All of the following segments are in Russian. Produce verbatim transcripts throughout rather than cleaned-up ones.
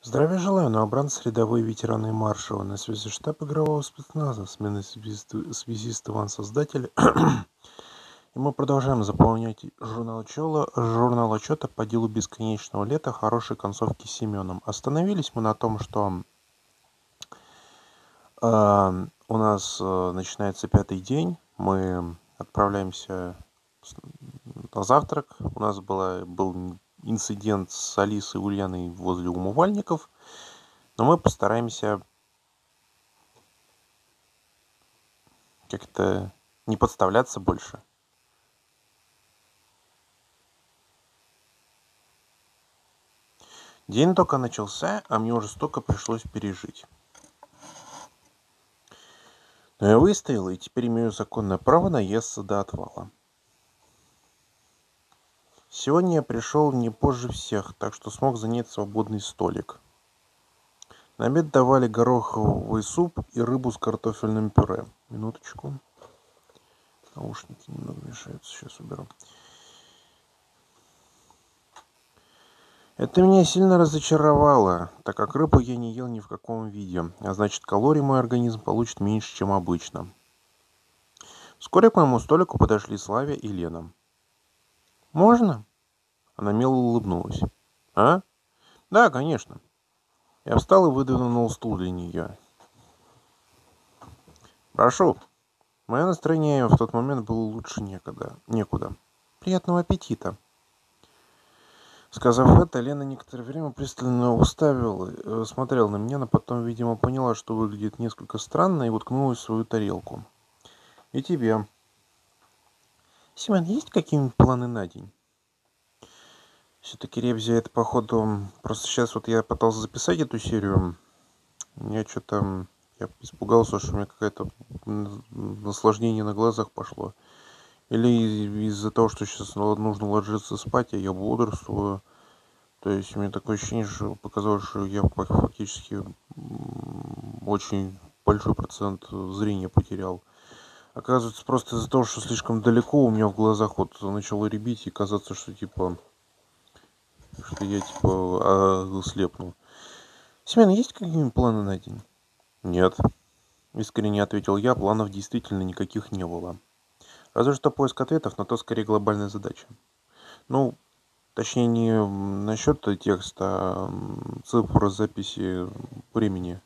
Здравия желаю, новобранцы, рядовые ветераны и маршалы. На связи штаб игрового спецназа, сменный связист, связист Иван-Создатель. И мы продолжаем заполнять журнал, Чела, журнал отчета по делу бесконечного лета хорошей концовки с Семеном. Остановились мы на том, что э, у нас э, начинается пятый день. Мы отправляемся на завтрак. У нас была, был инцидент с Алисой и Ульяной возле умывальников. Но мы постараемся как-то не подставляться больше. День только начался, а мне уже столько пришлось пережить. Но я выстоял, и теперь имею законное право наесться до отвала. Сегодня я пришел не позже всех, так что смог занять свободный столик. На обед давали гороховый суп и рыбу с картофельным пюре. Минуточку. Наушники немного мешаются, сейчас уберу. Это меня сильно разочаровало, так как рыбу я не ел ни в каком виде, а значит калорий мой организм получит меньше, чем обычно. Вскоре к моему столику подошли Славя и Лена. «Можно?» Она мило улыбнулась. «А? Да, конечно». Я встал и выдвинул стул для нее. «Прошу». Мое настроение в тот момент было лучше некогда, некуда. «Приятного аппетита». Сказав это, Лена некоторое время пристально уставила, смотрела на меня, но потом, видимо, поняла, что выглядит несколько странно, и уткнулась в свою тарелку. «И тебе». «Семен, есть какие-нибудь планы на день?» Все-таки Ребзя это, походу, просто сейчас вот я пытался записать эту серию, я что-то, я испугался, что у меня какое-то наслаждение на глазах пошло. Или из-за того, что сейчас нужно ложиться спать, а я бодрствую. То есть у меня такое ощущение, что показалось, что я фактически очень большой процент зрения потерял. Оказывается, просто из-за того, что слишком далеко, у меня в глазах вот начало рябить и казаться, что типа, что я типа слепну. Семен, есть какие-нибудь планы на день? Нет. Искренне ответил я, планов действительно никаких не было. Разве что поиск ответов, но то скорее глобальная задача. Ну, точнее не насчет текста, а цифр записи времени.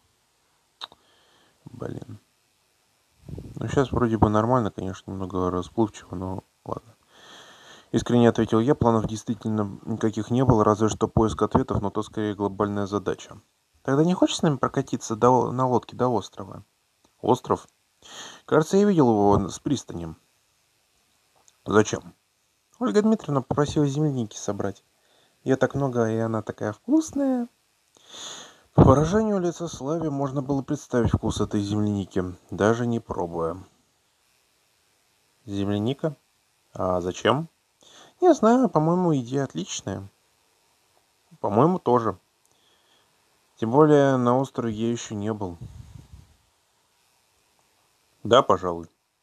Блин. Ну, сейчас вроде бы нормально, конечно, немного расплывчиво, но ладно. Искренне ответил я, планов действительно никаких не было, разве что поиск ответов, но то скорее глобальная задача. Тогда не хочешь с нами прокатиться до, на лодке до острова? Остров? Кажется, я видел его с пристани. Зачем? Ольга Дмитриевна попросила земляники собрать. Ее так много, и она такая вкусная. По выражению лица Слави можно было представить вкус этой земляники, даже не пробуя. Земляника? А зачем? Не знаю, по-моему, идея отличная. По-моему, тоже. Тем более на острове я еще не был. Да, пожалуй.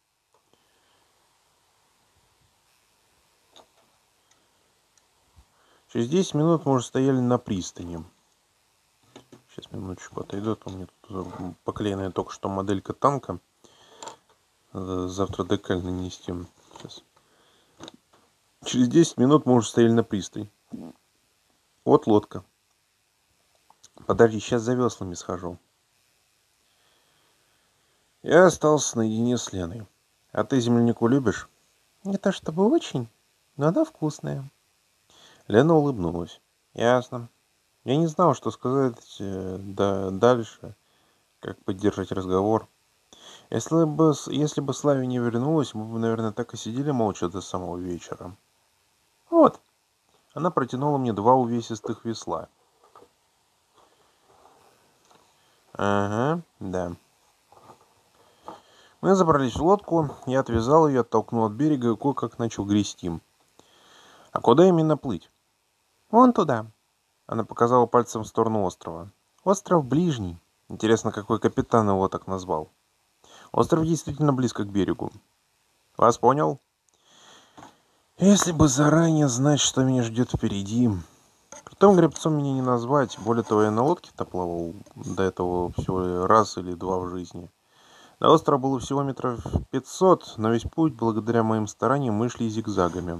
Через десять минут мы уже стояли на пристани. Сейчас минуточку отойдет. У меня тут поклеенная только что моделька танка. Надо завтра декаль нанести. Сейчас. Через десять минут мы уже стояли на пристани. Вот лодка. Подожди, сейчас за веслами схожу. Я остался наедине с Леной. А ты землянику любишь? Не то чтобы очень, но она вкусная. Лена улыбнулась. Ясно. Я не знал, что сказать э, да, дальше, как поддержать разговор. Если бы, если бы Славя не вернулась, мы бы, наверное, так и сидели молча до самого вечера. Вот. Она протянула мне два увесистых весла. Ага, да. Мы забрались в лодку, я отвязал ее, оттолкнул от берега и кое-как начал грести. А куда именно плыть? Вон туда. Она показала пальцем в сторону острова. Остров ближний. Интересно, какой капитан его так назвал. Остров действительно близко к берегу. Вас понял? Если бы заранее знать, что меня ждет впереди, Потом гребцом меня не назвать. Более того, я на лодке-то плавал до этого всего раз или два в жизни. До острова было всего метров пятьсот, но весь путь, благодаря моим стараниям, мы шли зигзагами.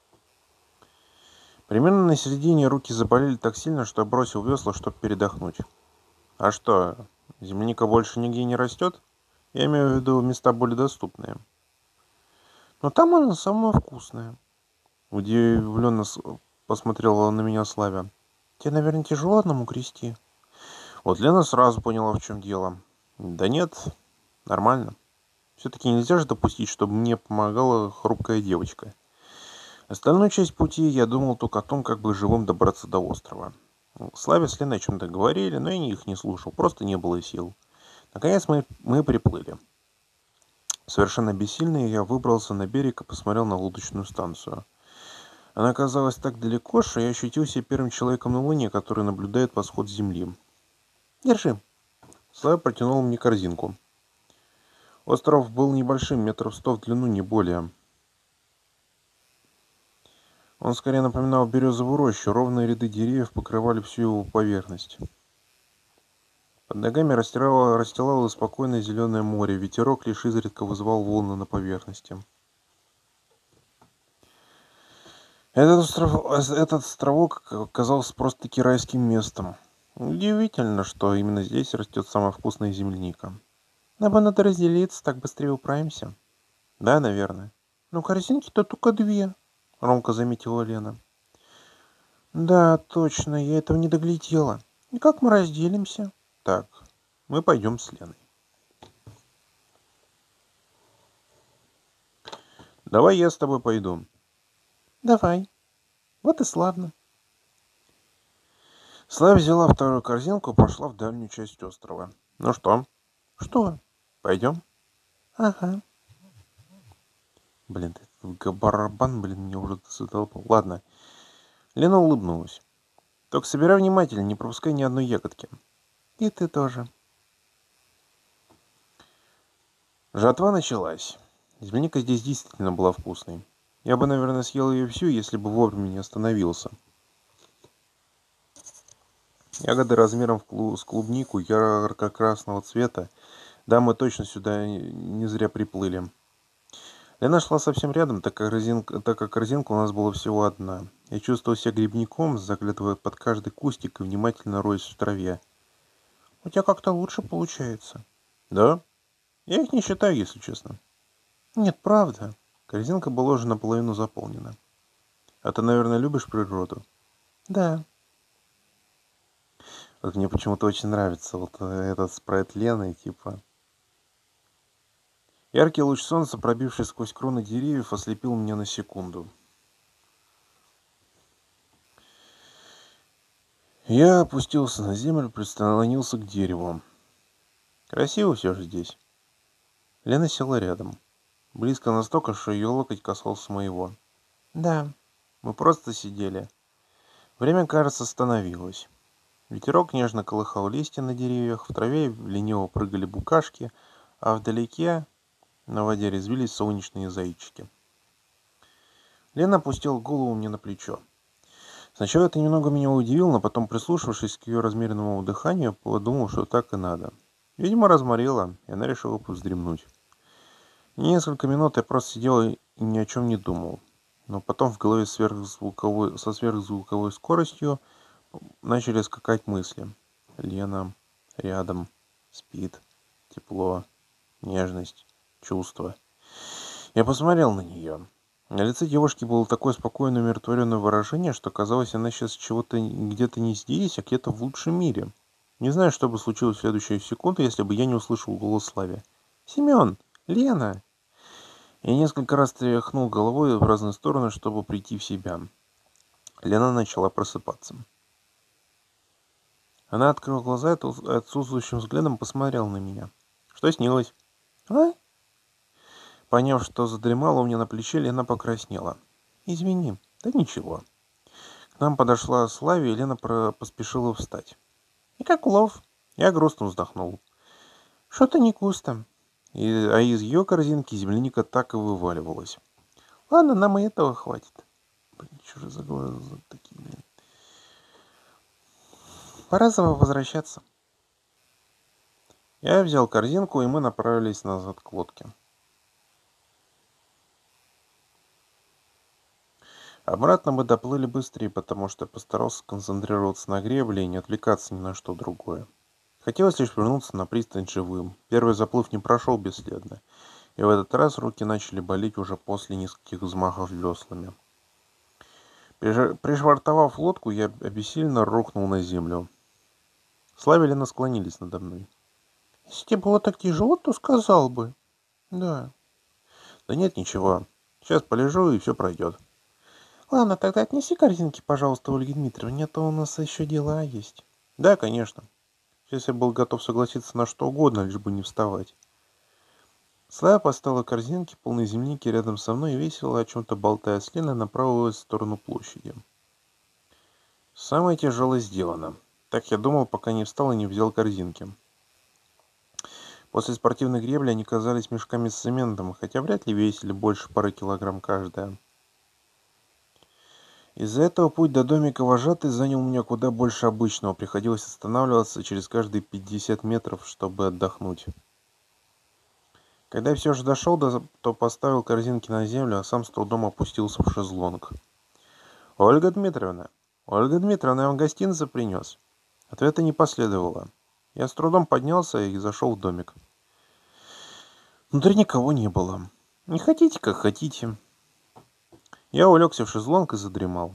Примерно на середине руки заболели так сильно, что я бросил весла, чтобы передохнуть. А что, земляника больше нигде не растет? Я имею в виду места более доступные. Но там она самая вкусная. Удивленно посмотрела на меня Славя. Тебе, наверное, тяжело одному грести? Вот Лена сразу поняла, в чем дело. Да нет, нормально. Все-таки нельзя же допустить, чтобы мне помогала хрупкая девочка. Остальную часть пути я думал только о том, как бы живым добраться до острова. Славе с Леной о чем-то говорили, но я их не слушал, просто не было сил. Наконец мы, мы приплыли. Совершенно бессильный я выбрался на берег и посмотрел на лодочную станцию. Она оказалась так далеко, что я ощутил себя первым человеком на Луне, который наблюдает восход Земли. «Держи». Слава протянул мне корзинку. Остров был небольшим, метров сто в длину, не более. Он скорее напоминал березовую рощу, ровные ряды деревьев покрывали всю его поверхность. Под ногами растирало, расстилало спокойное зеленое море, ветерок лишь изредка вызывал волны на поверхности. Этот, остров, этот островок оказался просто-таки райским местом. Удивительно, что именно здесь растет самая вкусная земляника. Нам бы надо разделиться, так быстрее управимся. Да, наверное. Но корзинки-то только две, ромко заметила Лена. Да, точно, я этого не доглядела. И как мы разделимся? Так, мы пойдем с Леной. Давай я с тобой пойду. Давай. Вот и славно. Слава взяла вторую корзинку и пошла в дальнюю часть острова. Ну что? Что? Пойдем? Ага. Блин, этот барабан, блин, мне уже задолбал. Ладно. Лена улыбнулась. Только собирай внимательно, не пропускай ни одной ягодки. И ты тоже. Жатва началась. Земляника здесь действительно была вкусной. Я бы, наверное, съел ее всю, если бы вовремя не остановился. Ягоды размером в клу- с клубнику ярко-красного цвета. Да, мы точно сюда не зря приплыли. Лена шла совсем рядом, так как, корзинка, так как корзинка у нас была всего одна. Я чувствовал себя грибником, заглядывая под каждый кустик и внимательно роясь в траве. У тебя как-то лучше получается. Да? Я их не считаю, если честно. Нет, правда. Корзинка была уже наполовину заполнена. А ты, наверное, любишь природу? Да. Вот мне почему-то очень нравится вот этот спрайт Лены, типа. Яркий луч солнца, пробивший сквозь кроны деревьев, ослепил меня на секунду. Я опустился на землю, прислонился к дереву. Красиво все же здесь. Лена села рядом. Близко настолько, что ее локоть касался моего. Да, мы просто сидели. Время, кажется, остановилось. Ветерок нежно колыхал листья на деревьях, в траве лениво прыгали букашки, а вдалеке на воде резвились солнечные зайчики. Лена опустила голову мне на плечо. Сначала это немного меня удивило, но потом, прислушавшись к ее размеренному дыханию, подумал, что так и надо. Видимо, разморила, и она решила повздремнуть. Несколько минут я просто сидел и ни о чем не думал. Но потом в голове сверхзвуковой, со сверхзвуковой скоростью начали скакать мысли. Лена рядом, спит, тепло, нежность, чувство. Я посмотрел на нее. На лице девушки было такое спокойное умиротворенное выражение, что казалось, она сейчас чего-то где-то не здесь, а где-то в лучшем мире. Не знаю, что бы случилось в следующую секунду, если бы я не услышал голос Слави. «Семен! Лена!» Я несколько раз тряхнул головой в разные стороны, чтобы прийти в себя. Лена начала просыпаться. Она открыла глаза и отсутствующим взглядом посмотрела на меня. «Что снилось?» «А?» Поняв, что задремала у меня на плече, Лена покраснела. «Извини». «Да ничего». К нам подошла Славия, и Лена про... поспешила встать. «И как улов?» Я грустно вздохнул. «Что-то не густо». И... А из ее корзинки земляника так и вываливалась. «Ладно, нам и этого хватит». Блин, что же за глаза такие, блин. Пора за возвращаться. Я взял корзинку, и мы направились назад к лодке. Обратно мы доплыли быстрее, потому что я постарался концентрироваться на гребле и не отвлекаться ни на что другое. Хотелось лишь вернуться на пристань живым. Первый заплыв не прошел бесследно, и в этот раз руки начали болеть уже после нескольких взмахов веслами. Пришвартовав лодку, я обессиленно рухнул на землю. Слава и Лена склонились надо мной. «Если тебе было так тяжело, то сказал бы». «Да». «Да нет, ничего. Сейчас полежу, и все пройдет». «Ладно, тогда отнеси корзинки, пожалуйста, Ольге Дмитриевне, а то у нас еще дела есть». «Да, конечно». Сейчас я был готов согласиться на что угодно, лишь бы не вставать. Слава поставила корзинки, полные земляники, рядом со мной и весело, о чем-то болтая с Леной, направилась в сторону площади. Самое тяжелое сделано. Так я думал, пока не встал и не взял корзинки. После спортивной гребли они казались мешками с цементом, хотя вряд ли весили больше пары килограмм каждая. Из-за этого путь до домика вожатой занял у меня куда больше обычного. Приходилось останавливаться через каждые пятьдесят метров, чтобы отдохнуть. Когда я все же дошел, то поставил корзинки на землю, а сам с трудом опустился в шезлонг. «Ольга Дмитриевна! Ольга Дмитриевна, я вам гостинцы принес!» Ответа не последовало. Я с трудом поднялся и зашел в домик. Внутри никого не было. Не хотите, как хотите. Я улегся в шезлонг и задремал.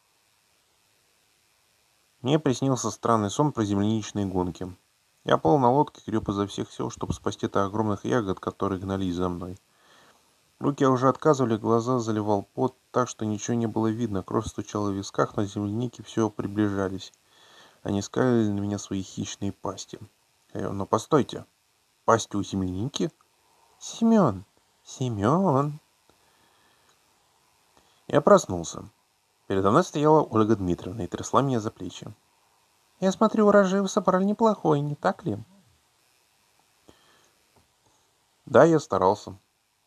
Мне приснился странный сон про земляничные гонки. Я плыл на лодке, греб изо всех сил, чтобы спасти от огромных ягод, которые гнались за мной. Руки уже отказывали, глаза заливал пот, так что ничего не было видно. Кровь стучала в висках, но земляники все приближались. Они скалили на меня свои хищные пасти. Но постойте, пасти у земляники? Семен! Семен! Я проснулся. Передо мной стояла Ольга Дмитриевна и трясла меня за плечи. «Я смотрю, урожай вы собрали неплохой, не так ли?» «Да, я старался».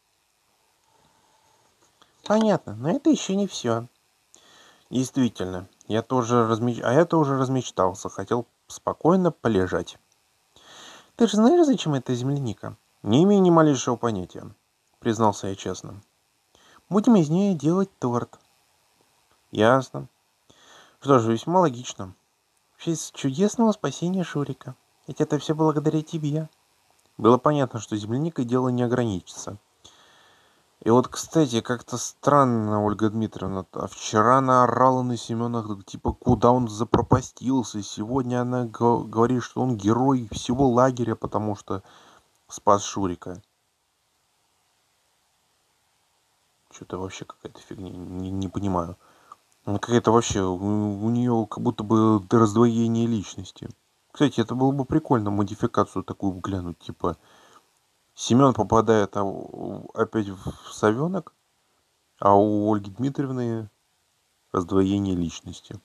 «Понятно, но это еще не все». «Действительно, я тоже размеч... а я тоже размечтался, хотел спокойно полежать». «Ты же знаешь, зачем эта земляника?» «Не имею ни малейшего понятия», признался я честно. «Будем из нее делать торт». «Ясно. Что же, весьма логично. В честь чудесного спасения Шурика. Ведь это все благодаря тебе». Было понятно, что земляникой дело не ограничится. И вот, кстати, как-то странно, Ольга Дмитриевна, а вчера она орала на Семена, типа, куда он запропастился. Сегодня она говорит, что он герой всего лагеря, потому что спас Шурика. Что-то вообще какая-то фигня, не, не понимаю. Она какая-то вообще, у, у нее как будто бы раздвоение личности. Кстати, это было бы прикольно модификацию такую глянуть, типа Семен попадает опять в совенок, а у Ольги Дмитриевны раздвоение личности.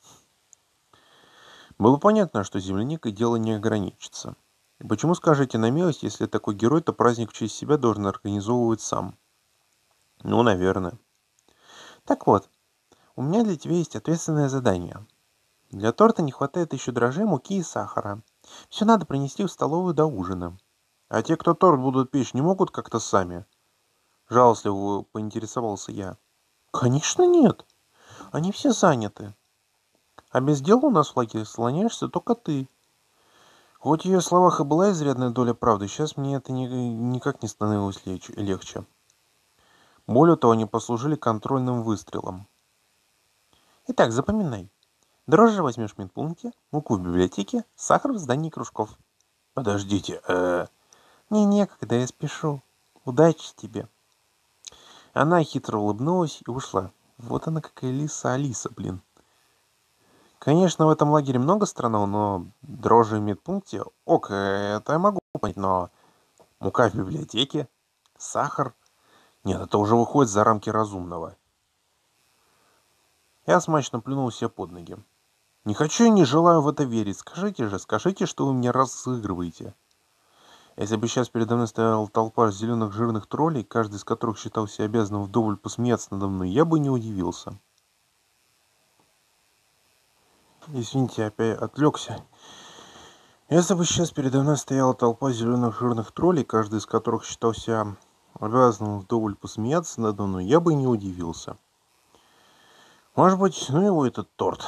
Было понятно, что земляникой дело не ограничится. И почему, скажите на милость, если такой герой, то праздник в честь себя должен организовывать сам? Ну, наверное. Так вот, у меня для тебя есть ответственное задание. Для торта не хватает еще дрожжей, муки и сахара. Все надо принести в столовую до ужина. А те, кто торт будут печь, не могут как-то сами? Жалостливо поинтересовался я. Конечно нет. Они все заняты. А без дела у нас в лагере слоняешься только ты. Хоть в ее словах и была изрядная доля правды, сейчас мне это ни, никак не становилось легче. Более того, они послужили контрольным выстрелом. Итак, запоминай. Дрожжи возьмешь в медпункте, муку в библиотеке, сахар в здании кружков. Подождите, э... Мне некогда, я спешу. Удачи тебе. Она хитро улыбнулась и ушла. Вот она какая лиса Алиса, блин. Конечно, в этом лагере много странного, но дрожжи в медпункте, ок, это я могу понять, но мука в библиотеке, сахар, нет, это уже выходит за рамки разумного. Я смачно плюнул себе под ноги. Не хочу и не желаю в это верить. Скажите же, скажите, что вы меня разыгрываете. Если бы сейчас передо мной стояла толпа зеленых жирных троллей, каждый из которых считал себя обязанным вдоволь посмеяться надо мной, я бы не удивился. Извините, опять отвлекся. Если бы сейчас передо мной стояла толпа зеленых жирных троллей, каждый из которых считал себя обязанным вдоволь посмеяться надо мной, я бы не удивился. Может быть, ну его этот торт.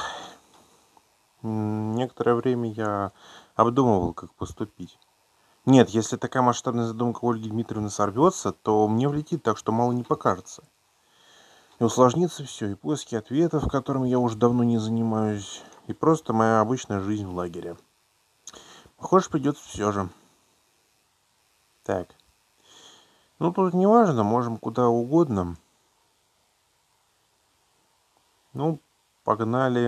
М, Некоторое время я обдумывал, как поступить. Нет, если такая масштабная задумка Ольги Дмитриевны сорвется, то мне влетит так, что мало не покажется. И усложнится все, и поиски ответов, которыми я уже давно не занимаюсь, и просто моя обычная жизнь в лагере. Похоже, придется все же. Так, ну тут не важно, можем куда угодно. Ну, погнали.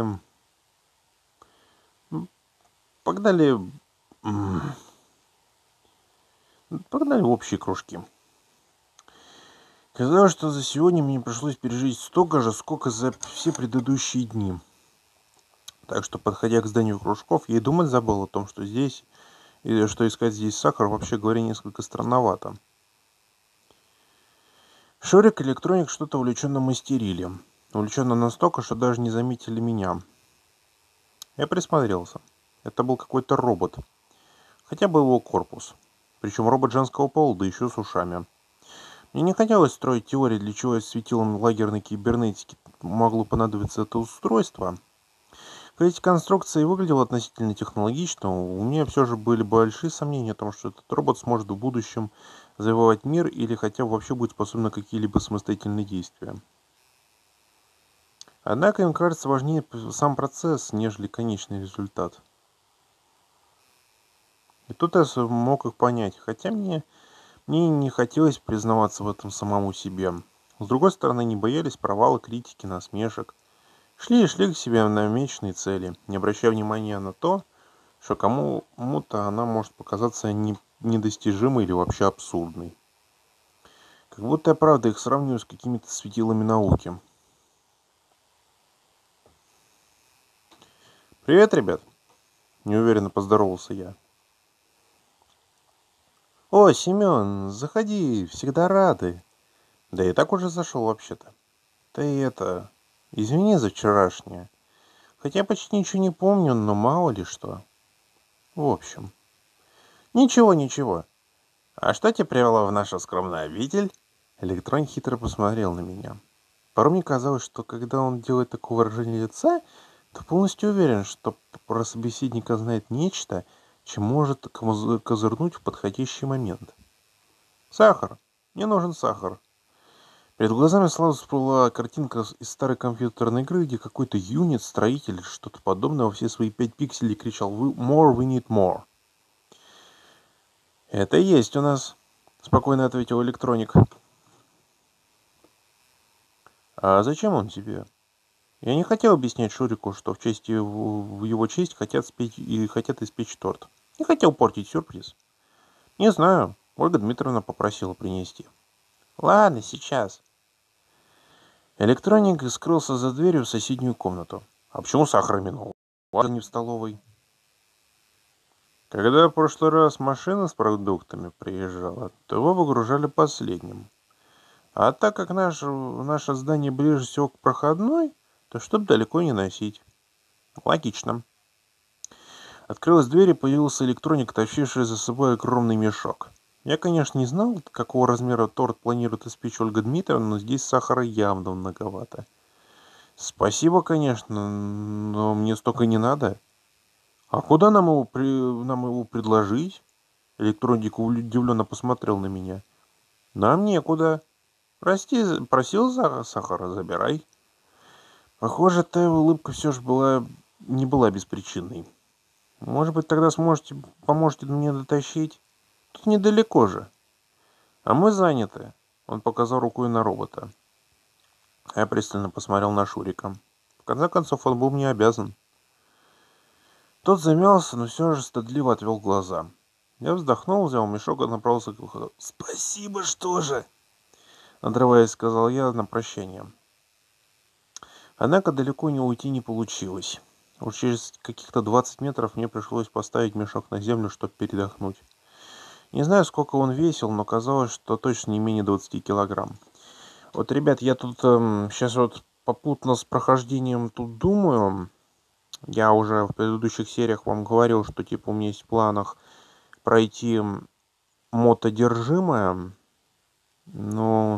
м, Погнали. м, Погнали в общие кружки. Казалось, что за сегодня мне пришлось пережить столько же, сколько за все предыдущие дни. Так что, подходя к зданию кружков, я и думать забыл о том, что здесь, и что искать здесь сахар, вообще говоря, несколько странновато. Шурик и Электроник что-то увлеченно мастерили. Увлеченно настолько, что даже не заметили меня. Я присмотрелся. Это был какой-то робот. Хотя бы его корпус. Причем робот женского пола, да еще с ушами. Мне не хотелось строить теории, для чего светилом лагерной кибернетики могло понадобиться это устройство. Хоть эти конструкции выглядела относительно технологично, у меня все же были большие сомнения о том, что этот робот сможет в будущем завоевать мир или хотя бы вообще будет способен на какие-либо самостоятельные действия. Однако им кажется важнее сам процесс, нежели конечный результат. И тут я смог их понять, хотя мне, мне не хотелось признаваться в этом самому себе. С другой стороны, не боялись провала, критики, насмешек. Шли и шли к себе намеченные цели, не обращая внимания на то, что кому-то она может показаться не, недостижимой или вообще абсурдной. Как будто я правда их сравниваю с какими-то светилами науки. «Привет, ребят!» – неуверенно поздоровался я. «О, Семен, заходи, всегда рады!» «Да и так уже зашел вообще-то. Ты это... Извини за вчерашнее. Хотя почти ничего не помню, но мало ли что. В общем...» «Ничего, ничего. А что тебя привело в нашу скромную обитель?» Электрон хитро посмотрел на меня. Порой мне казалось, что когда он делает такое выражение лица, то полностью уверен, что про собеседника знает нечто, чем может козырнуть в подходящий момент. «Сахар! Мне нужен сахар!» Перед глазами сразу всплыла картинка из старой компьютерной игры, где какой-то юнит, строитель, что-то подобное во все свои пять пикселей кричал «More, we need more!» «Это есть у нас», — спокойно ответил Электроник. «А зачем он тебе?» Я не хотел объяснять Шурику, что в честь в его честь хотят спеть и хотят испечь торт. Не хотел портить сюрприз. Не знаю, Ольга Дмитриевна попросила принести. Ладно, сейчас. Электроник скрылся за дверью в соседнюю комнату. А почему сахар минул? Ладно, не в столовой. Когда в прошлый раз машина с продуктами приезжала, то его выгружали последним. А так как наше, наше здание ближе всего к проходной, то чтоб далеко не носить. Логично. Открылась дверь и появился электроник, тащивший за собой огромный мешок. Я, конечно, не знал, какого размера торт планирует испечь Ольга Дмитриевна, но здесь сахара явно многовато. Спасибо, конечно, но мне столько не надо. А куда нам его, при... нам его предложить? Электроник удивленно посмотрел на меня. Нам некуда. Прости, просил за сахара, забирай. Похоже, та улыбка все же была... не была беспричинной. Может быть, тогда сможете, поможете мне дотащить? Тут недалеко же. А мы заняты. Он показал рукой на робота. Я пристально посмотрел на Шурика. В конце концов, он был мне обязан. Тот замялся, но все же стыдливо отвел глаза. Я вздохнул, взял мешок и направился к выходу. «Спасибо, что же?» Надрываясь, сказал я на прощание. Однако далеко не уйти не получилось. Уж через каких-то двадцать метров мне пришлось поставить мешок на землю, чтобы передохнуть. Не знаю, сколько он весил, но казалось, что точно не менее двадцати килограмм. Вот, ребят, я тут эм, сейчас вот попутно с прохождением тут думаю. Я уже в предыдущих сериях вам говорил, что типа у меня есть в планах пройти мод одержимое. Но,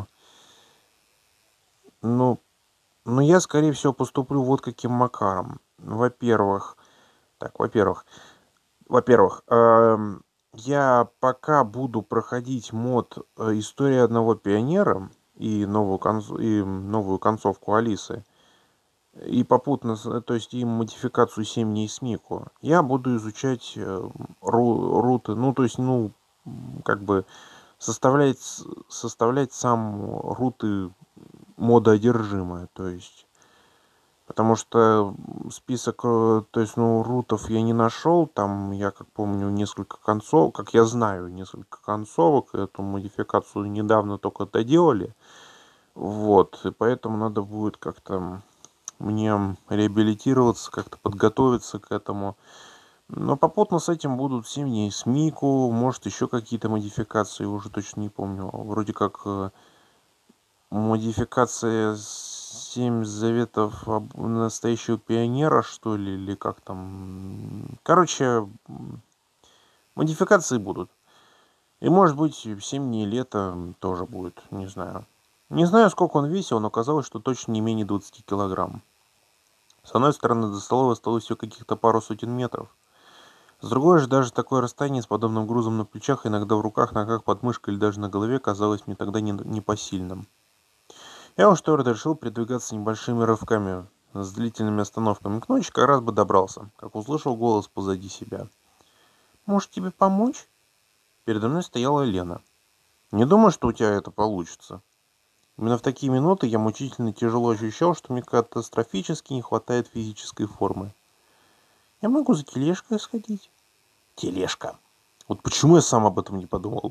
ну, ну, я, скорее всего, поступлю вот каким макаром. Во-первых, так, во-первых, во-первых, эм, я пока буду проходить мод э, «История одного пионера» и новую, конц- и новую концовку Алисы, и попутно, с- то есть и модификацию семь дней с Мику, я буду изучать э, ру- руты, ну, то есть, ну, м, как бы составлять, с- составлять сам руты мода одержимое, то есть, потому что список, э, то есть, ну, рутов я не нашел, там, я как помню, несколько концов, как я знаю, несколько концовок, эту модификацию недавно только доделали, вот, и поэтому надо будет как-то мне реабилитироваться, как-то подготовиться к этому. Но попутно с этим будут семь дней с Мику, может еще какие-то модификации, уже точно не помню. Вроде как э, модификация семь заветов об- настоящего пионера, что ли, или как там. Короче, м, модификации будут. И может быть семь дней лета тоже будет, не знаю. Не знаю, сколько он весил, но казалось, что точно не менее двадцати килограмм. С одной стороны, до столовой осталось всего каких-то пару сотен метров. С другой же, даже такое расстояние с подобным грузом на плечах, иногда в руках, ногах, под мышкой или даже на голове, казалось мне тогда не- непосильным. Я уж твердо решил передвигаться небольшими рывками, с длительными остановками. К ночи как раз бы добрался, как услышал голос позади себя. «Может, тебе помочь?» Передо мной стояла Лена. «Не думаю, что у тебя это получится». Именно в такие минуты я мучительно тяжело ощущал, что мне катастрофически не хватает физической формы. «Я могу за тележкой сходить». Тележка. Вот почему я сам об этом не подумал?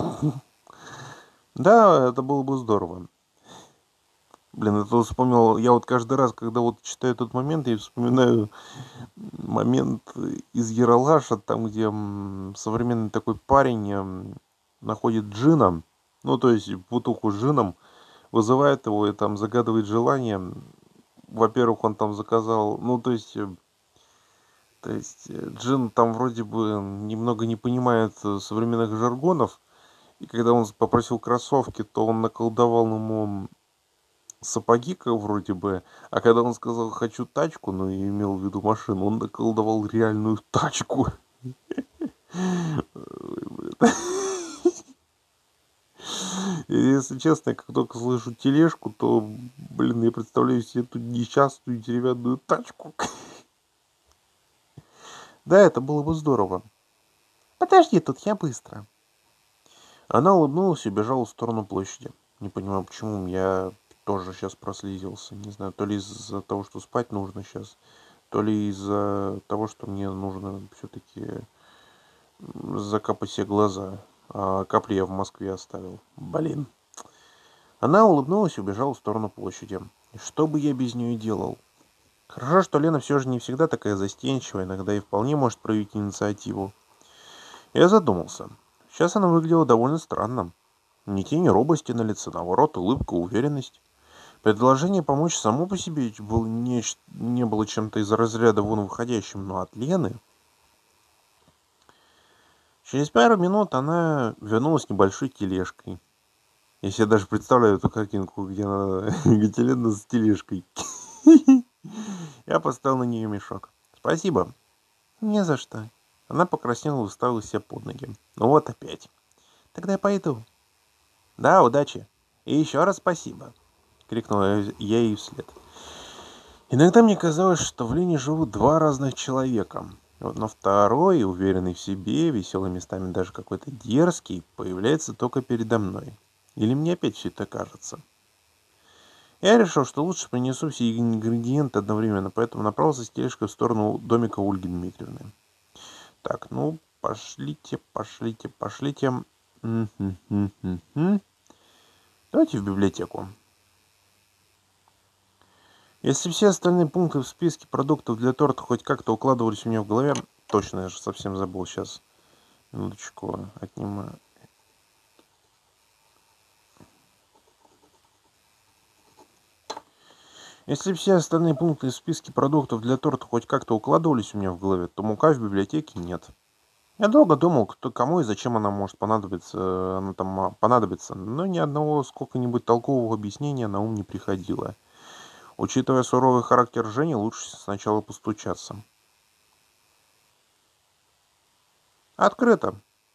Да, это было бы здорово. Блин, это вот вспомнил, я вот каждый раз, когда вот читаю этот момент, я вспоминаю момент из Ералаша, там, где м, современный такой парень м, находит джина, ну, то есть бутылку с джином, вызывает его и там загадывает желание. Во-первых, он там заказал, ну, то есть, э, то есть э, джин там вроде бы немного не понимает э, современных жаргонов, и когда он попросил кроссовки, то он наколдовал ему сапоги, как вроде бы. А когда он сказал «хочу тачку», ну, и имел в виду машину, он наколдовал реальную тачку. И, если честно, как только слышу тележку, то, блин, я представляю себе эту несчастную деревянную тачку. Да, это было бы здорово. Подожди тут, я быстро. Она улыбнулась и бежала в сторону площади. Не понимаю, почему я тоже сейчас прослезился. Не знаю, то ли из-за того, что спать нужно сейчас, то ли из-за того, что мне нужно все-таки закапать себе глаза. А капли я в Москве оставил. Блин. Она улыбнулась и убежала в сторону площади. И что бы я без нее делал? Хорошо, что Лена все же не всегда такая застенчивая, иногда и вполне может проявить инициативу. Я задумался. Сейчас она выглядела довольно странно. Ни тени робости на лице, наоборот, улыбка, уверенность. Предложение помочь само по себе было не, не было чем-то из разряда вон выходящим, но от Лены. Через пару минут она вернулась с небольшой тележкой. Я себе даже представляю эту картинку, где она, где Лена с тележкой. Я поставил на нее мешок. Спасибо. Не за что. Она покраснела и уставила себя под ноги. Ну вот опять. Тогда я пойду. Да, удачи. И еще раз спасибо. Крикнула я ей вслед. Иногда мне казалось, что в Лене живут два разных человека. Вот, но второй, уверенный в себе, веселый местами даже какой-то дерзкий, появляется только передо мной. Или мне опять все это кажется? Я решил, что лучше принесу все ингредиенты одновременно, поэтому направился с тележкой в сторону домика Ольги Дмитриевны. Так, ну, пошлите, пошлите, пошлите. М-м-м-м-м. Давайте в библиотеку. Если все остальные пункты в списке продуктов для торта хоть как-то укладывались у меня в голове, точно, я же совсем забыл сейчас. Минуточку, отнимаю. Если все остальные пункты в списке продуктов для торта хоть как-то укладывались у меня в голове, то мука в библиотеке нет. Я долго думал, кто, кому и зачем она может понадобиться, она там а, понадобится, но ни одного сколько-нибудь толкового объяснения на ум не приходило. Учитывая суровый характер Жени, лучше сначала постучаться. Открыто.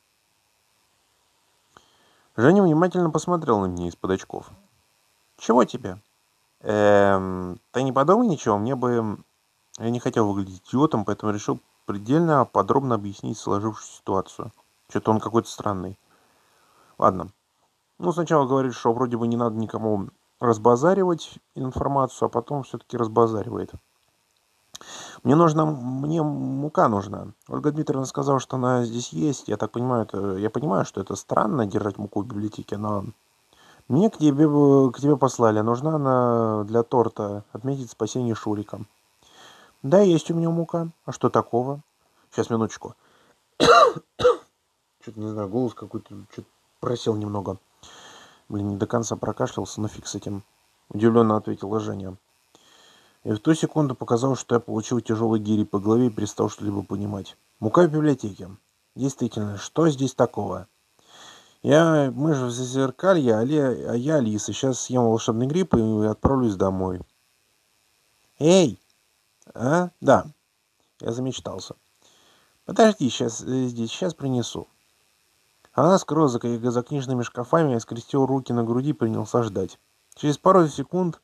Женя внимательно посмотрел на меня из-под очков. Чего тебе? Эм, ты не подумай ничего, мне бы... Я не хотел выглядеть идиотом, поэтому решил предельно подробно объяснить сложившуюся ситуацию. Что-то он какой-то странный. Ладно. Ну, сначала говорит, что вроде бы не надо никому разбазаривать информацию, а потом все-таки разбазаривает. Мне нужна, мне мука нужна. Ольга Дмитриевна сказала, что она здесь есть. Я так понимаю, это, я понимаю, что это странно держать муку в библиотеке, но мне к тебе, к тебе послали. Нужна она для торта отметить спасение Шурика. Да, есть у меня мука. А что такого? Сейчас, минуточку. Что-то, не знаю, голос какой-то что-то просел немного. Блин, не до конца прокашлялся, но фиг с этим. Удивленно ответила Женя. И в ту секунду показалось, что я получил тяжелый гири по голове и перестал что-либо понимать. Мука в библиотеке. Действительно, что здесь такого? Я, мы же в Зазеркалье, а я Алиса. Сейчас съем волшебный гриб и отправлюсь домой. Эй! А? Да. Я замечтался. Подожди, сейчас здесь, сейчас принесу. Она скрылась за, за книжными шкафами, скрестил руки на груди и принялся ждать. Через пару секунд...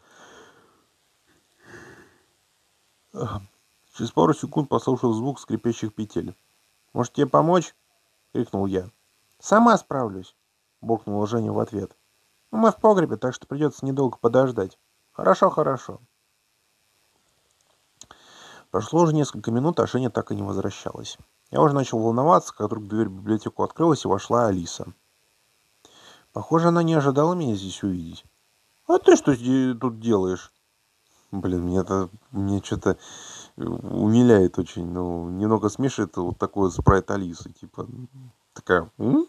Через пару секунд послушал звук скрипящих петель. «Может, тебе помочь?» — крикнул я. «Сама справлюсь», — буркнула Женя в ответ. «Ну, мы в погребе, так что придется недолго подождать». «Хорошо, хорошо». Прошло уже несколько минут, а Женя так и не возвращалась. Я уже начал волноваться, как вдруг дверь в библиотеку открылась, и вошла Алиса. Похоже, она не ожидала меня здесь увидеть. «А ты что тут делаешь?» Блин, мне это мне что-то умиляет очень, ну, немного смешит вот такой спрайт Алисы, типа, такая, м?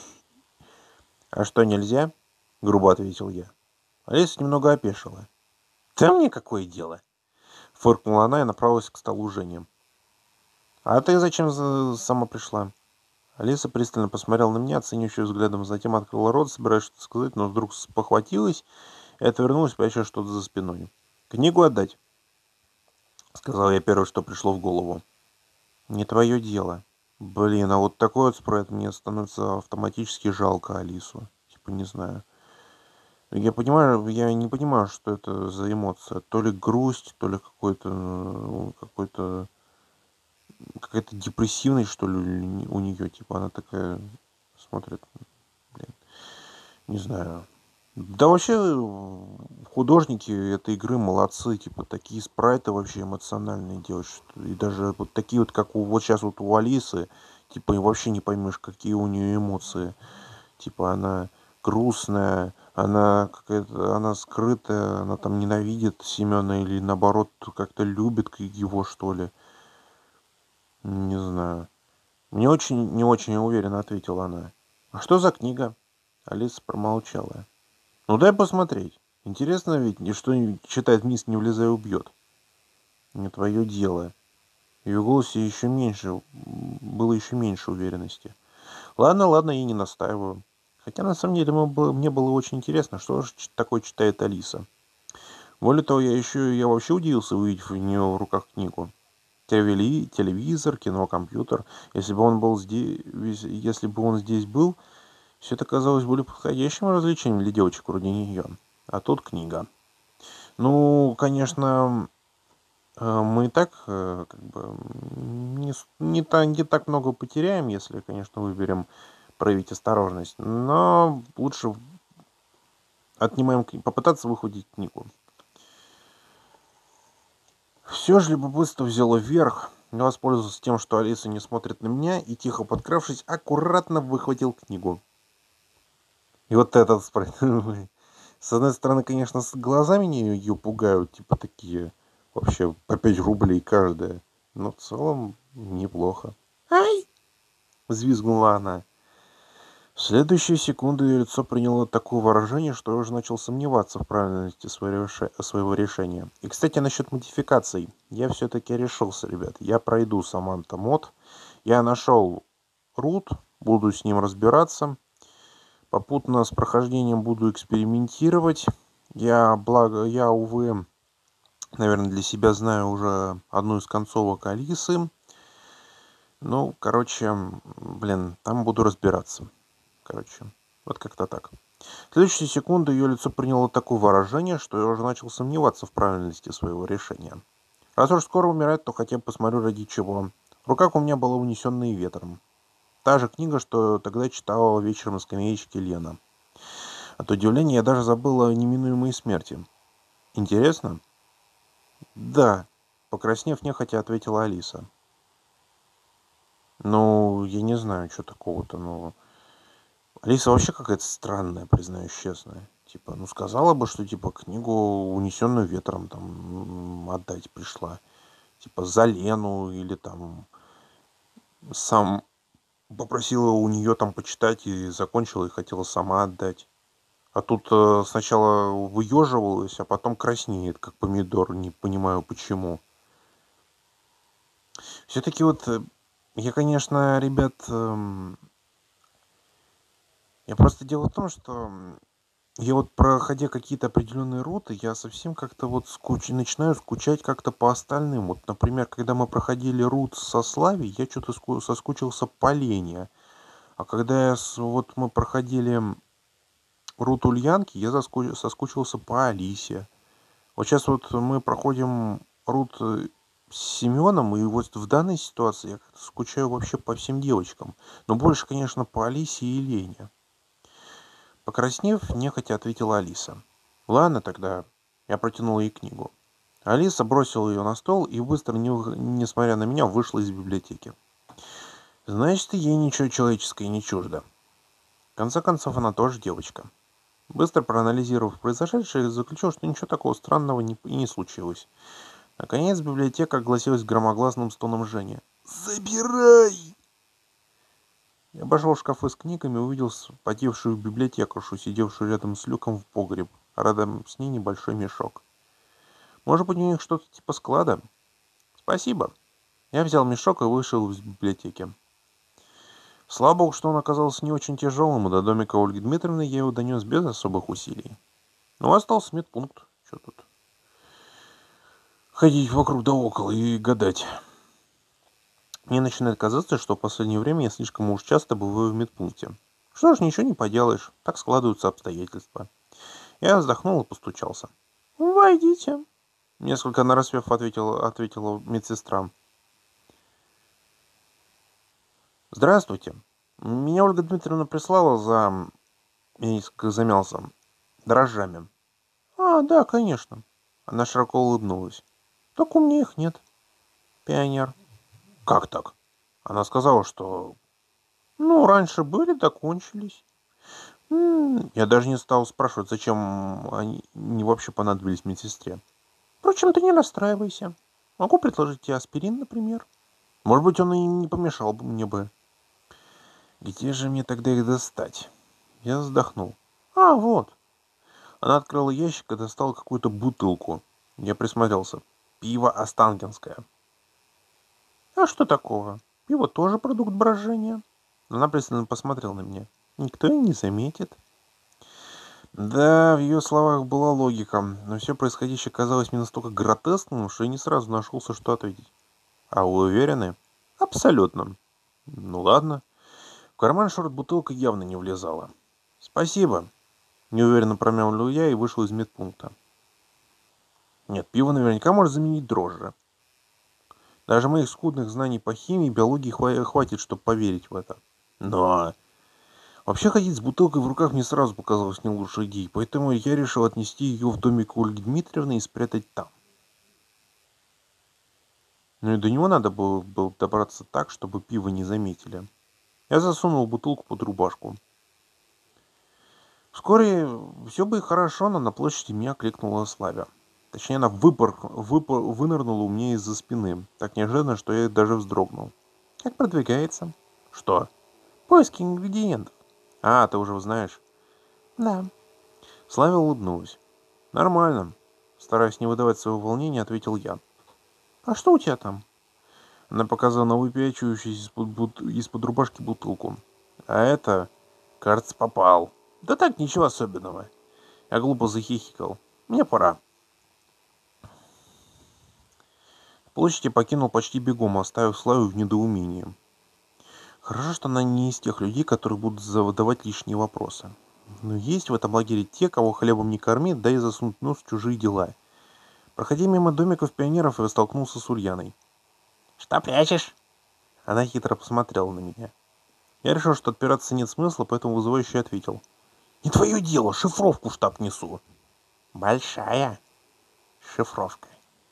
А что, нельзя? Грубо ответил я. Алиса немного опешила. Да мне какое дело? Фыркнула она и направилась к столу Жени. А ты зачем сама пришла? Алиса пристально посмотрела на меня, оценивающим взглядом, затем открыла рот, собираясь что-то сказать, но вдруг спохватилась и отвернулась, пряча что-то за спиной. «Книгу отдать», — сказал я первое, что пришло в голову. «Не твое дело». Блин, а вот такой вот спрайт мне становится автоматически жалко Алису. Типа, не знаю. Я понимаю, я не понимаю, что это за эмоция. То ли грусть, то ли какой-то, какой-то, какая-то депрессивность, что ли, у нее. Типа, она такая смотрит, блин, не знаю. Да вообще, художники этой игры молодцы. Типа, такие спрайты вообще эмоциональные делают. Что... И даже вот такие вот, как у, вот сейчас вот у Алисы, типа, и вообще не поймешь, какие у нее эмоции. Типа, она грустная, она какая-то, она скрытая, она там ненавидит Семена или наоборот как-то любит его, что ли. Не знаю. Мне очень, не очень уверенно ответила она. А что за книга? Алиса промолчала. Ну дай посмотреть. Интересно ведь, и что читает вниз, не влезая, убьет. Не твое дело. В ее голосе еще меньше, было еще меньше уверенности. Ладно, ладно, я не настаиваю. Хотя, на самом деле, мне было очень интересно, что же такое читает Алиса. Более того, я еще я вообще удивился, увидев у нее в руках книгу. Телевили, телевизор, кино, компьютер. Если бы он был здесь, если бы он здесь был, все это казалось более подходящим развлечением для девочек вроде нее. А тут книга. Ну, конечно, мы и так как бы не, не, так, не так много потеряем, если, конечно, выберем проявить осторожность. Но лучше отнимаем, попытаться выхватить книгу. Все же любопытство взяло вверх. Я воспользовался тем, что Алиса не смотрит на меня, и, тихо подкравшись, аккуратно выхватил книгу. И вот этот спрайт. С одной стороны, конечно, с глазами ее пугают, типа такие, вообще по пять рублей каждая. Но в целом неплохо. «Ай!» — взвизгнула она. В следующие секунды ее лицо приняло такое выражение, что я уже начал сомневаться в правильности своего реше- своего решения. И, кстати, насчет модификаций. Я все-таки решился, ребят. Я пройду Саманта мод. Я нашел рут, буду с ним разбираться. Попутно с прохождением буду экспериментировать. Я, благо, я, увы, наверное, для себя знаю уже одну из концовок Алисы. Ну, короче, блин, там буду разбираться. Короче, вот как-то так. В следующую секунду ее лицо приняло такое выражение, что я уже начал сомневаться в правильности своего решения. Раз уж скоро умирать, то хотя бы посмотрю ради чего. В руках у меня была унесенная ветром. Та же книга, что тогда читала вечером на скамеечке Лена. От удивления я даже забыл о неминуемой смерти. Интересно? Да, покраснев нехотя, ответила Алиса. Ну, я не знаю, что такого-то, но... Алиса вообще какая-то странная, признаюсь честно. Типа, ну сказала бы, что типа книгу «Унесенную ветром» там отдать пришла. Типа за Лену или там сам попросила у нее там почитать и закончила и хотела сама отдать. А тут э, сначала выеживалась, а потом краснеет, как помидор. Не понимаю почему. Все-таки вот э, я, конечно, ребят, эм, я просто дело в том, что я вот, проходя какие-то определенные руты, я совсем как-то вот скуч... начинаю скучать как-то по остальным. Вот, например, когда мы проходили рут со Славей, я что-то ску... соскучился по Лене. А когда я с... вот мы проходили рут Ульянки, я заску... соскучился по Алисе. Вот сейчас вот мы проходим рут э, с Семеном, и вот в данной ситуации я как-то скучаю вообще по всем девочкам. Но больше, конечно, по Алисе и Лене. Покраснев, нехотя ответила Алиса. Ладно тогда. Я протянул ей книгу. Алиса бросила ее на стол и быстро, не, несмотря на меня, вышла из библиотеки. Значит, ей ничего человеческое не чуждо. В конце концов, она тоже девочка. Быстро проанализировав произошедшее, заключил, что ничего такого странного не, и не случилось. Наконец, библиотека огласилась громогласным стоном Жени. «Забирай!» Я обошел шкафы с книгами и увидел потевшую библиотекаршу, сидевшую рядом с люком в погреб, а рядом с ней небольшой мешок. Может быть, у них что-то типа склада? Спасибо. Я взял мешок и вышел из библиотеки. Слава богу, что он оказался не очень тяжелым, и до домика Ольги Дмитриевны я его донес без особых усилий. Но остался медпункт. Что тут? Ходить вокруг да около и гадать. Мне начинает казаться, что в последнее время я слишком уж часто бываю в медпункте. Что ж, ничего не поделаешь, так складываются обстоятельства. Я вздохнул и постучался. «Войдите», — несколько нараспев ответила, ответила медсестра. «Здравствуйте. Меня Ольга Дмитриевна прислала за...» Я несколько замялся. «Дрожжами». «А, да, конечно». Она широко улыбнулась. «Так у меня их нет, пионер». «Как так?» Она сказала, что... «Ну, раньше были, да кончились». М, Я даже не стал спрашивать, зачем они не вообще понадобились медсестре. «Впрочем, ты не расстраивайся. Могу предложить тебе аспирин, например. Может быть, он и не помешал бы мне бы». «Где же мне тогда их достать?» Я вздохнул. «А, вот». Она открыла ящик и достала какую-то бутылку. Я присмотрелся. Пиво Останкинское. «А что такого? Пиво тоже продукт брожения». Она пристально посмотрела на меня. «Никто и не заметит». Да, в ее словах была логика, но все происходящее казалось мне настолько гротескным, что я не сразу нашелся, что ответить. «А вы уверены?» «Абсолютно». «Ну ладно». В карман шорт-бутылка явно не влезала. «Спасибо», — неуверенно промямлил я и вышел из медпункта. Нет, пиво наверняка может заменить дрожжи. Даже моих скудных знаний по химии и биологии хва- хватит, чтобы поверить в это. Но вообще ходить с бутылкой в руках мне сразу показалось не лучшей идеей, поэтому я решил отнести ее в домик Ольги Дмитриевны и спрятать там. Ну и до него надо было, было добраться так, чтобы пиво не заметили. Я засунул бутылку под рубашку. Вскоре все бы и хорошо, но на площади меня кликнула Славя. Точнее, она выпор, выпор, вынырнула у меня из-за спины. Так неожиданно, что я даже вздрогнул. «Как продвигается?» «Что?» «Поиски ингредиентов». А, ты уже знаешь? Да. Славя улыбнулась. Нормально. Стараясь не выдавать своего волнения, ответил я. А что у тебя там? Она показала на выпячивающуюся из-под, бут... из-под рубашки бутылку. А это, кажется, попал. Да так, ничего особенного. Я глупо захихикал. Мне пора. Площадь я покинул почти бегом, оставив Славу в недоумении. Хорошо, что она не из тех людей, которые будут задавать лишние вопросы. Но есть в этом лагере те, кого хлебом не корми, да и засунуть нос в чужие дела. Проходя мимо домиков пионеров, я столкнулся с Ульяной. Что прячешь? Она хитро посмотрела на меня. Я решил, что отпираться нет смысла, поэтому вызывающе ответил. Не твое дело, шифровку в штаб несу. Большая шифровка.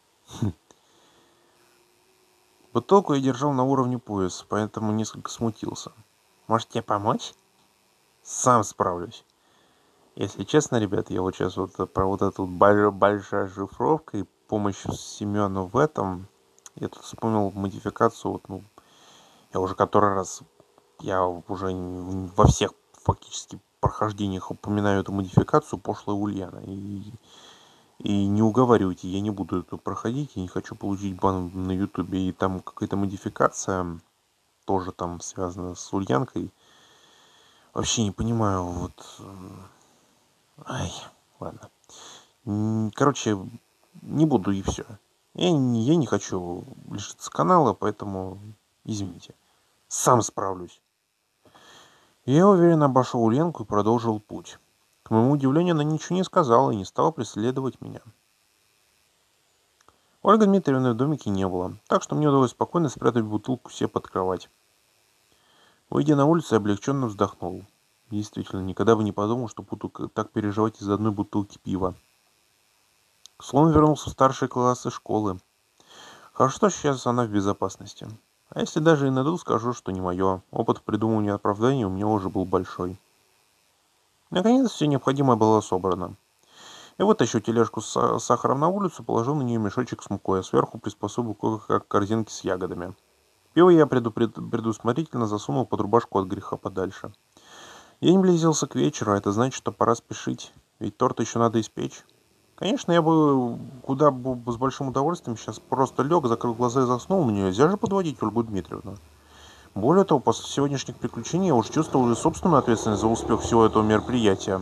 Бутылку я держал на уровне пояса, поэтому несколько смутился. Может, тебе помочь? Сам справлюсь. Если честно, ребят, я вот сейчас вот про вот эту вот большая шифровка и помощь Семену в этом, я тут вспомнил модификацию, вот, ну, я уже который раз, я уже во всех фактически прохождениях упоминаю эту модификацию пошлая Ульяна. И, и не уговаривайте, я не буду это проходить, я не хочу получить бан на ютубе. И там какая-то модификация, тоже там связана с Ульянкой. Вообще не понимаю, вот... Ай, ладно. Короче, не буду и все. Я не, я не хочу лишиться канала, поэтому извините. Сам справлюсь. Я уверенно обошел Ленку и продолжил путь. К моему удивлению, она ничего не сказала и не стала преследовать меня. Ольги Дмитриевны в домике не было, так что мне удалось спокойно спрятать бутылку себе под кровать. Выйдя на улицу, я облегченно вздохнул. Действительно, никогда бы не подумал, что буду так переживать из-за одной бутылки пива. Слон вернулся в старшие классы школы. Хорошо, что сейчас она в безопасности. А если даже и найду, скажу, что не мое. Опыт в придумывании оправданий у меня уже был большой. Наконец, все необходимое было собрано. Я вытащил тележку с сахаром на улицу, положил на нее мешочек с мукой, а сверху приспособил кое-как корзинки с ягодами. Пиво я предупред... предусмотрительно засунул под рубашку от греха подальше. День близился к вечеру, а это значит, что пора спешить, ведь торт еще надо испечь. Конечно, я бы куда бы с большим удовольствием сейчас просто лег, закрыл глаза и заснул, но нельзя же подводить Ольгу Дмитриевну. Более того, после сегодняшних приключений я уже чувствовал и собственную ответственность за успех всего этого мероприятия.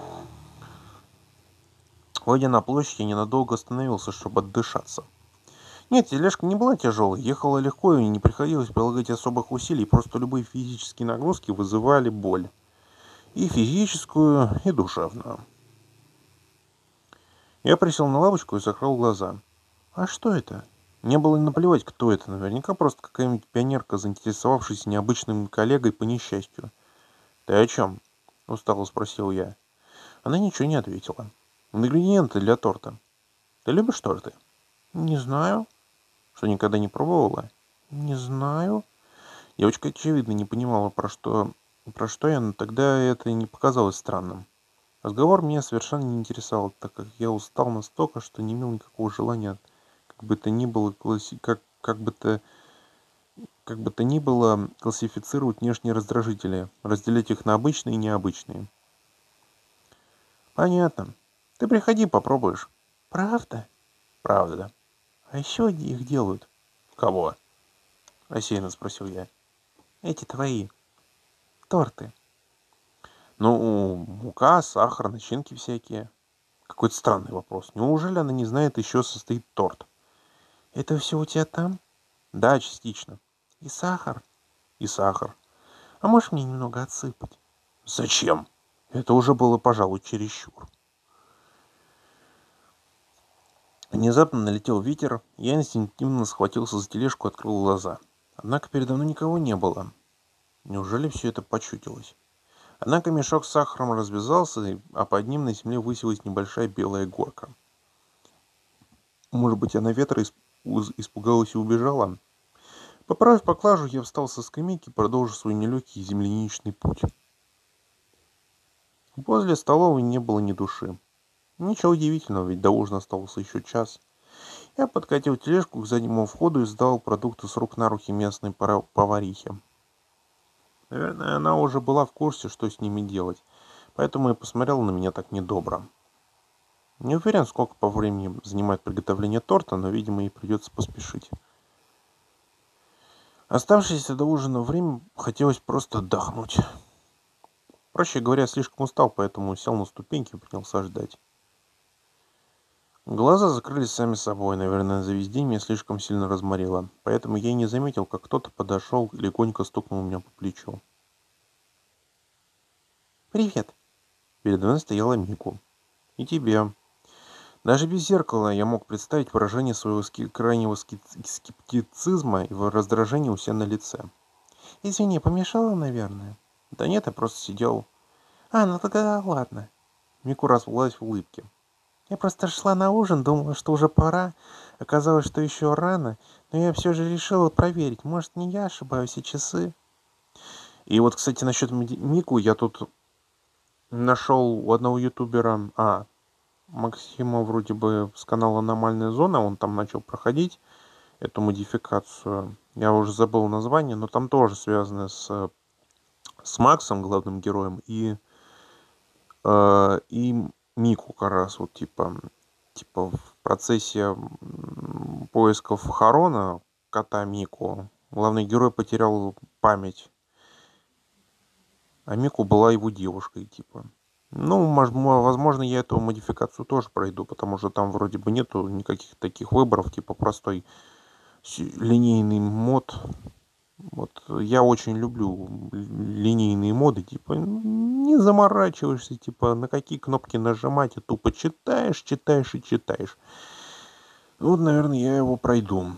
Выйдя на площадь, я ненадолго остановился, чтобы отдышаться. Нет, тележка не была тяжелой, ехала легко и не приходилось прилагать особых усилий, просто любые физические нагрузки вызывали боль. И физическую, и душевную. Я присел на лавочку и закрыл глаза. А что это? Мне было наплевать, кто это. Наверняка просто какая-нибудь пионерка, заинтересовавшаяся необычным коллегой по несчастью. Ты о чем? Устало спросил я. Она ничего не ответила. Ингредиенты для торта. Ты любишь торты? Не знаю. Что, никогда не пробовала? Не знаю. Девочка, очевидно, не понимала, про что, про что я, но тогда это не показалось странным. Разговор меня совершенно не интересовал, так как я устал настолько, что не имел никакого желания, как бы то ни было, класси... как, как бы то как бы то ни было классифицировать внешние раздражители, разделять их на обычные и необычные. Понятно. Ты приходи, попробуешь. Правда? Правда. А еще их делают. Кого? Рассеянно спросил я. Эти твои торты. Ну, мука, сахар, начинки всякие. Какой-то странный вопрос. Неужели она не знает, еще состоит торт? Это все у тебя там? Да, частично. И сахар? И сахар. А можешь мне немного отсыпать? Зачем? Это уже было, пожалуй, чересчур. Внезапно налетел ветер, я инстинктивно схватился за тележку и открыл глаза. Однако передо мной никого не было. Неужели все это почудилось? Однако мешок с сахаром развязался, а под ним на земле высилась небольшая белая горка. Может быть, она ветра испугалась и убежала? Поправив поклажу, я встал со скамейки и продолжил свой нелегкий земляничный путь. Возле столовой не было ни души. Ничего удивительного, ведь до ужина оставался еще час. Я подкатил тележку к заднему входу и сдал продукты с рук на руки местной поварихе. Наверное, она уже была в курсе, что с ними делать, поэтому и посмотрела на меня так недобро. Не уверен, сколько по времени занимает приготовление торта, но, видимо, ей придется поспешить. Оставшееся до ужина время хотелось просто отдохнуть. Проще говоря, слишком устал, поэтому сел на ступеньки и принялся ждать. Глаза закрылись сами собой, наверное, за весь день меня слишком сильно разморило, поэтому я и не заметил, как кто-то подошел и легонько стукнул меня по плечу. «Привет!» Передо мной стояла Мику. «И тебе!» Даже без зеркала я мог представить выражение своего ски- крайнего ски- скептицизма и раздражения у себя на лице. «Извини, помешала, наверное?» «Да нет, я просто сидел». «А, ну тогда ладно». Мику расплылась в улыбке. «Я просто шла на ужин, думала, что уже пора. Оказалось, что еще рано, но я все же решила проверить. Может, не я ошибаюсь, и часы?» И вот, кстати, насчет Ми- Мику я тут нашел у одного ютубера, а, Максима вроде бы с канала «Аномальная зона», он там начал проходить эту модификацию. Я уже забыл название, но там тоже связано с, с Максом, главным героем, и, э, и Мику как раз, вот типа, типа в процессе м, поисков Харона, кота Мику, главный герой потерял память, а Мику была его девушкой, типа. Ну, мож- мо- возможно, я эту модификацию тоже пройду, потому что там вроде бы нету никаких таких выборов, типа простой с- линейный мод. Вот я очень люблю линейные моды, типа не заморачиваешься, типа на какие кнопки нажимать, а тупо читаешь, читаешь и читаешь. Вот, наверное, я его пройду.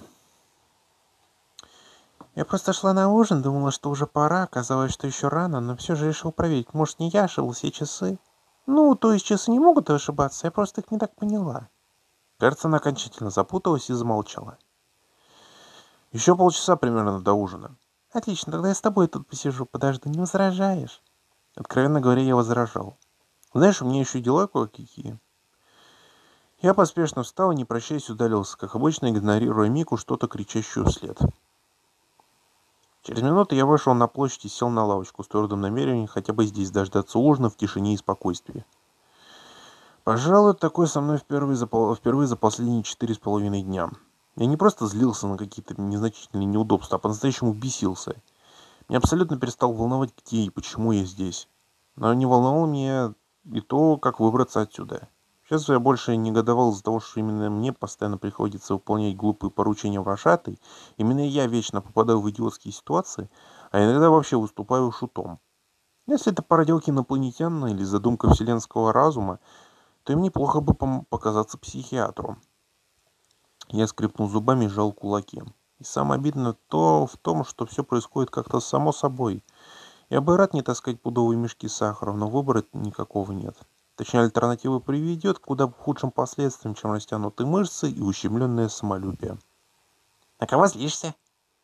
Я просто шла на ужин, думала, что уже пора, оказалось, что еще рано, но все же решил проверить, может, не я ошибал все часы? Ну, то есть часы не могут ошибаться, я просто их не так поняла. Кажется, она окончательно запуталась и замолчала. Еще полчаса примерно до ужина. Отлично, тогда я с тобой тут посижу, подожду, не возражаешь? Откровенно говоря, я возражал. Знаешь, у меня еще дела кое-какие. Я поспешно встал и, не прощаясь, удалился, как обычно, игнорируя Мику, что-то кричащую вслед. Через минуту я вышел на площадь и сел на лавочку с твердым намерением хотя бы здесь дождаться ужина в тишине и спокойствии. Пожалуй, такое со мной впервые за, пол- впервые за последние четыре с половиной дня. Я не просто злился на какие-то незначительные неудобства, а по-настоящему бесился. Меня абсолютно перестал волновать, где и почему я здесь. Но не волновало меня и то, как выбраться отсюда. Сейчас я больше негодовал из-за того, что именно мне постоянно приходится выполнять глупые поручения вожатой. Именно я вечно попадаю в идиотские ситуации, а иногда вообще выступаю шутом. Если это проделки инопланетян или задумка вселенского разума, то им неплохо бы пом- показаться психиатру. Я скрипнул зубами и сжал кулаки. И самое обидное то в том, что все происходит как-то само собой. Я бы рад не таскать пудовые мешки с сахаром, но выбора никакого нет. Точнее, альтернатива приведет к куда худшим последствиям, чем растянутые мышцы и ущемленное самолюбие. На кого злишься?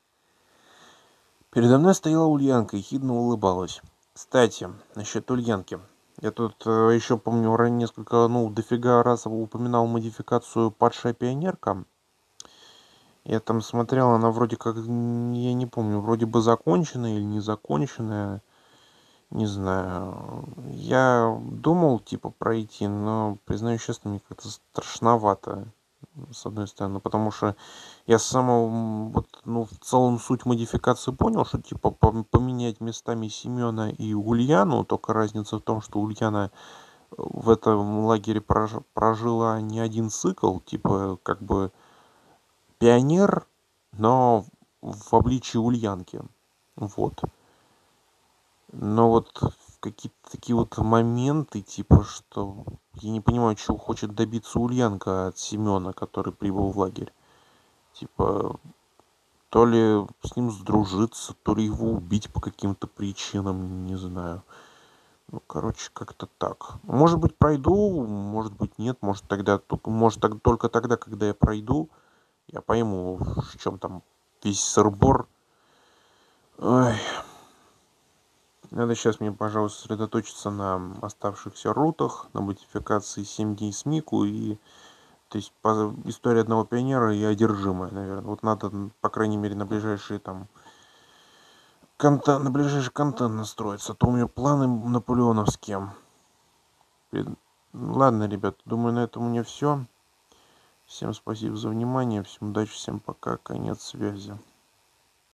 Передо мной стояла Ульянка и хидно улыбалась. Кстати, насчет Ульянки. Я тут э, еще помню, ранее несколько, ну, дофига раз упоминал модификацию «Падшая пионерка». Я там смотрел, она вроде как, м, я не помню, вроде бы законченная или не законченная. Не знаю. Я думал, типа, пройти, но, признаюсь честно, мне как-то страшновато, с одной стороны, потому что я с самого, м, вот, ну, в целом суть модификации понял, что, типа, пом- поменять местами Семена и Ульяну, только разница в том, что Ульяна э, в этом лагере прож- прожила не один цикл, типа, как бы пионер, но в обличии Ульянки. Вот. Но вот какие-то такие вот моменты, типа, что я не понимаю, чего хочет добиться Ульянка от Семена, который прибыл в лагерь. Типа, то ли с ним сдружиться, то ли его убить по каким-то причинам, не знаю. Ну, короче, как-то так. Может быть, пройду, может быть, нет. Может, тогда, только- может, так- только тогда, когда я пройду, я пойму, в чем там весь сырбор. Ой, надо сейчас мне, пожалуй, сосредоточиться на оставшихся рутах, на модификации семь дней с Мику и, то есть, по, история одного пионера и одержимая, наверное. Вот надо, по крайней мере, на ближайшие там контент, на ближайший контент настроиться, а то у меня планы наполеоновские. Блин, ладно, ребят, думаю, на этом у меня все. Всем спасибо за внимание, всем удачи, всем пока, конец связи.